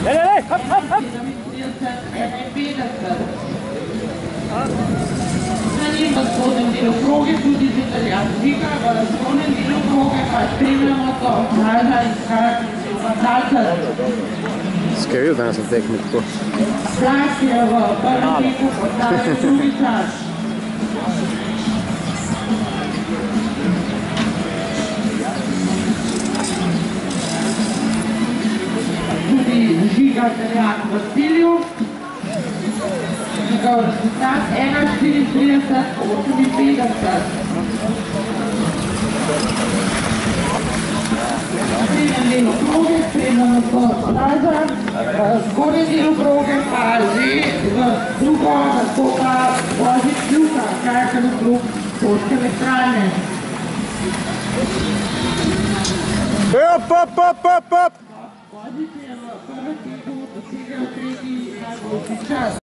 Hop, hop, hop. V spodnjem delu proge tudi z italijanskega, v spodnjem delu proge pa spremljamo to Tacen in Tacen. Skrivil danes na tekmi tako. Plak je v prvem teku postavil drugi čas. Tudi Žiga Italijan v cilju. Njegov rezultat 1:34:58. Srednjem delu proge spremljamo to Tacen, v zgornjem delu proge pa že v drugo nastopa Božič Ljuka, Tacen klub Soške elektrarne. Hop. Božič je v prvem teku dosegel tretji najboljši čas.